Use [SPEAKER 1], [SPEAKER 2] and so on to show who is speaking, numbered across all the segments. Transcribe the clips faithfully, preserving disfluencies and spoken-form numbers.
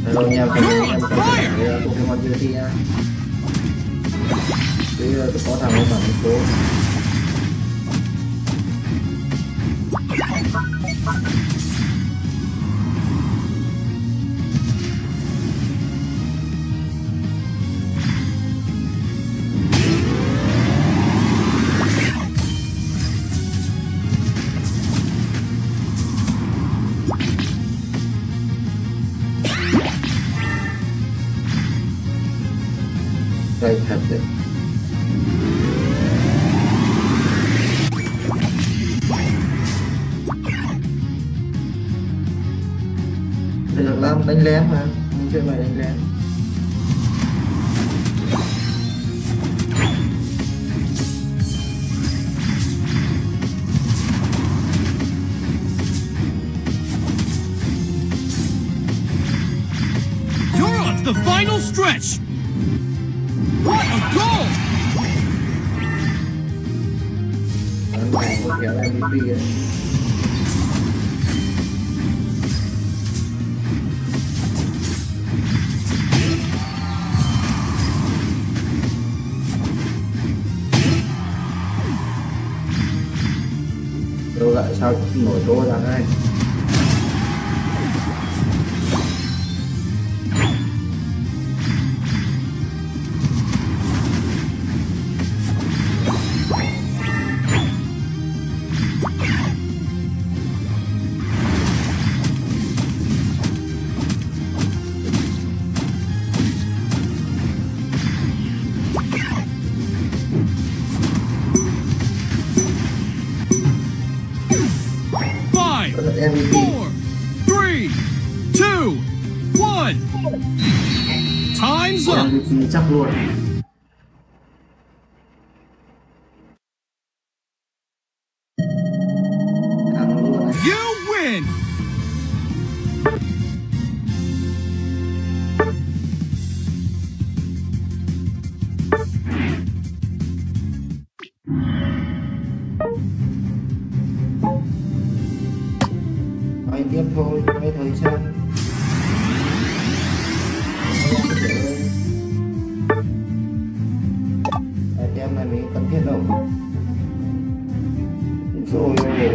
[SPEAKER 1] Hello nha, chào mừng em quay trở lại với Pokemon Unity nha. Bây giờ tôi có thằng ông bản số. Đây thật đấy. Đây được lắm, đánh lén mà mình chơi bài đánh lén.
[SPEAKER 2] You're on the final stretch. What a goal!
[SPEAKER 1] Đánh này có kéo em vê pê ấy. Đâu lại sao nổi tô ra đây.
[SPEAKER 2] Five, four, three, two, one. Time's up.
[SPEAKER 1] em vê pê chắc luôn. Thắng luôn này.
[SPEAKER 2] You win.
[SPEAKER 1] Quay tiếp thôi, quay thời gian. Item này mình cần thiết đâu. Rồi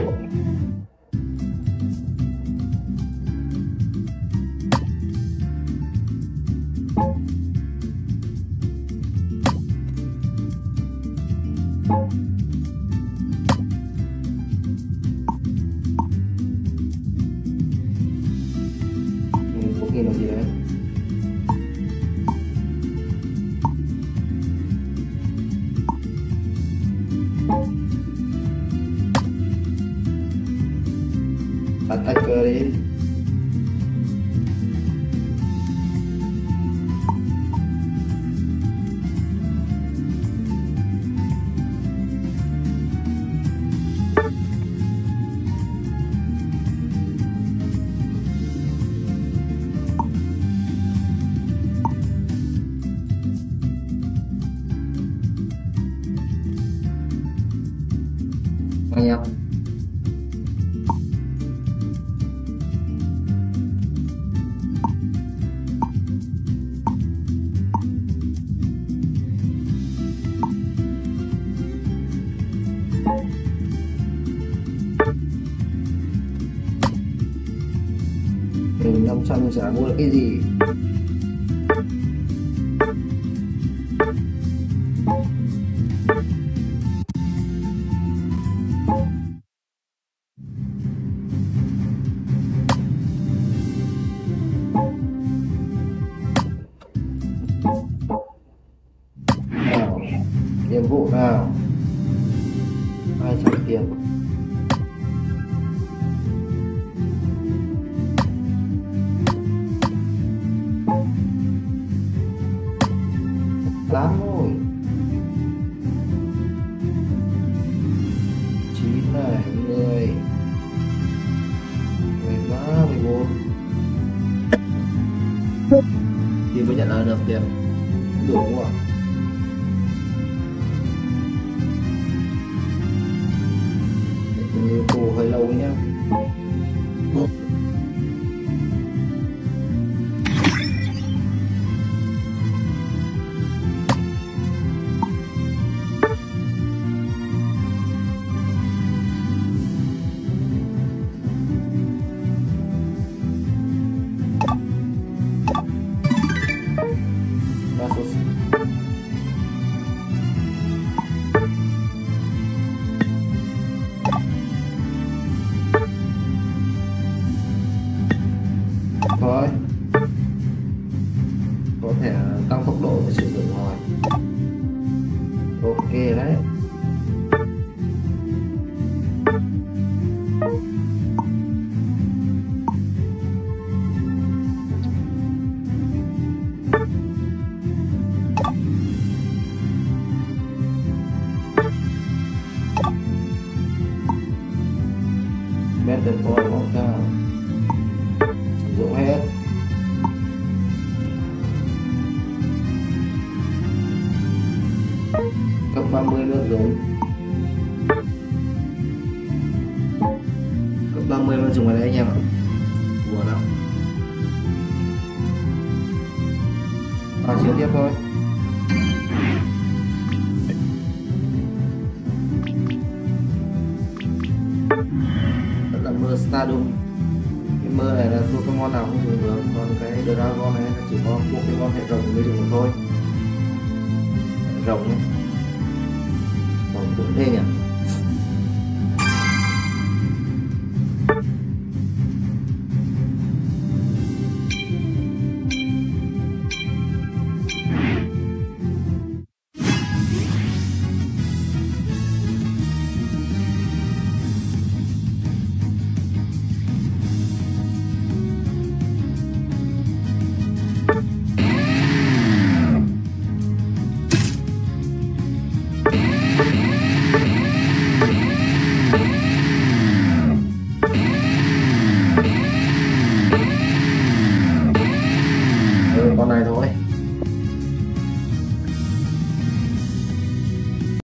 [SPEAKER 1] nghìn là gì đấy. Attacker đi. Anh em mình năm trăm chả mua được cái gì. Nào, nhiệm vụ nào hai trăm tiền. Lắm rồi. Chín này, mười, mười ba, mười bốn. Thì mới nhận là được tiền. Đủ không ạ? Yêu cầu hơi lâu nhá. thôi, có thể tăng tốc độ để sử dụng rồi. Ok đấy. Better boy bỏ ra sử dụng hết. Cấp ba mươi nước dùng, cấp ba mươi mà dùng ở đây anh em ạ, buồn lắm. Và chiến tiếp thôi. Đó là mơ Stardom. Cái mơ này là Pokemon nào cũng dùng được, còn cái Dragon này chỉ có Pokemon hệ rồng mới dùng được thôi. Rồng ấy, rồng cũng thế nhỉ. Con này thôi.